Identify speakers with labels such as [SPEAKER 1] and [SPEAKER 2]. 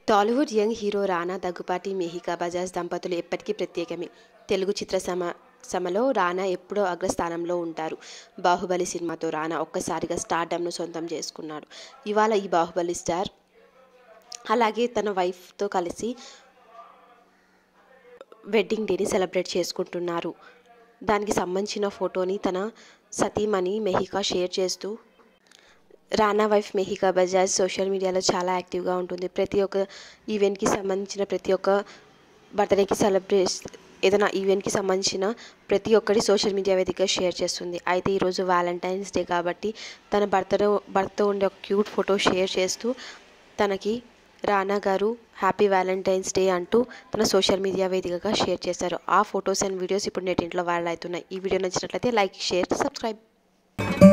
[SPEAKER 1] Tollywood young hero Rana Daggubati Miheeka Bajaj దంపతులు ఎప్పటికీ ప్రత్యేకమే. తెలుగు సమలో రానా ఎప్పుడో అగ్రస్థానంలో ఉంటారు. బాహుబలి సినిమాతో రానా ఒక్కసారిగా స్టార్డమ్ను సొంతం చేసుకున్నాడు. ఇవాళ ఈ బాహుబలి స్టార్ అలాగే తన వైఫ్తో కలిసి వెడ్డింగ్ డేని సెలబ్రేట్ చేసుకుంటున్నారు. దానికి సంబంధించిన ఫోటోని తన సతీమణి మెహికా షేర్ చేస్తూ, రానా వైఫ్ మెహికా బజాజ్ సోషల్ మీడియాలో చాలా యాక్టివ్గా ఉంటుంది. ప్రతి ఒక్క ఈవెంట్కి సంబంధించిన ప్రతి ఒక్క బర్త్డేకి ఏదైనా ఈవెంట్కి సంబంధించిన ప్రతి ఒక్కటి సోషల్ మీడియా వేదికగా షేర్ చేస్తుంది. అయితే ఈరోజు వ్యాలంటైన్స్ డే కాబట్టి తన భర్తతో ఉండే ఒక క్యూట్ ఫోటో షేర్ చేస్తూ తనకి రానా గారు హ్యాపీ వ్యాలంటైన్స్ డే అంటూ తన సోషల్ మీడియా వేదికగా షేర్ చేశారు. ఆ ఫొటోస్ అండ్ వీడియోస్ ఇప్పుడు నెట్టింట్లో వైరల్ అవుతున్నాయి. ఈ వీడియో నచ్చినట్లయితే లైక్, షేర్, సబ్స్క్రైబ్.